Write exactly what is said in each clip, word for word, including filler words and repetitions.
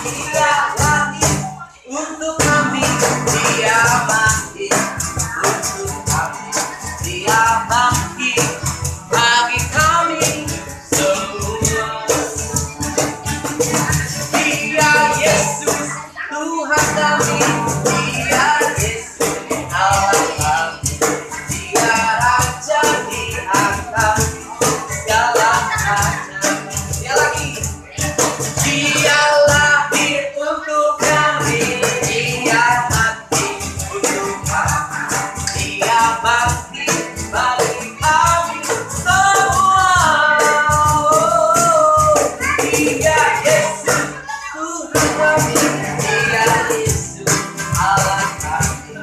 Dia lahir untuk kami, dia mati untuk kami, dia bangkit bagi kami semua. Dia Yesus Tuhan kami, dia Yesus Allah kami, dia Raja di atas segala raja. Dia lagi, dia lahir untuk kami, dia mati untuk kami, dia bangkit bagi kami semua. Dia Yesus Tuhan kami, dia Yesus Allah kami,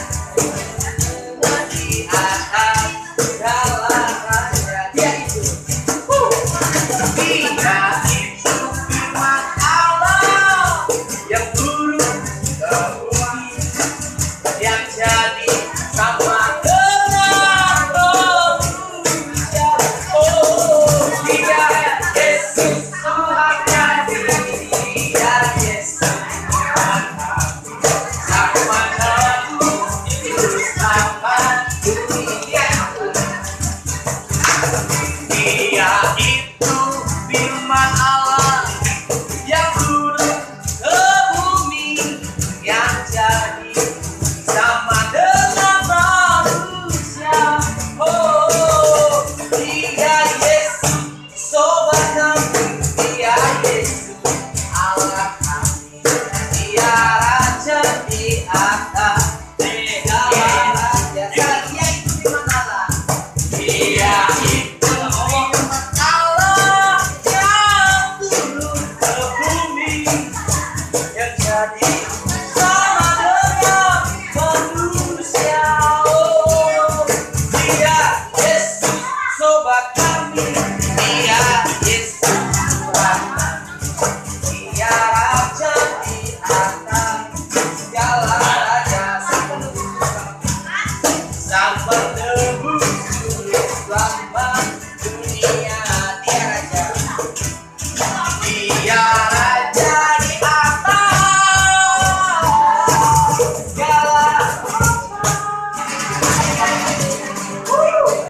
di atas segala raja. Dia itu, dia itu firman Allah yang turun ke bumi, yang jadi sama dengan manusia. Oh, dia Yesus Tuhan kami, dia Yesus Tuhan kami, sama dahulu terus sampai dunia. Dia itu firman Allah yang turun ke bumi, yang jadi sama dengan manusia. Oh, dia Yesus sobat kami, dia Yesus Allah kami, dia Raja di atas segala raja. Dia itu firman Allah, dia itu firman Allah yang turun ke bumi, yang jadi sama dengan manusia. Oh, dia Yesus sobat kami,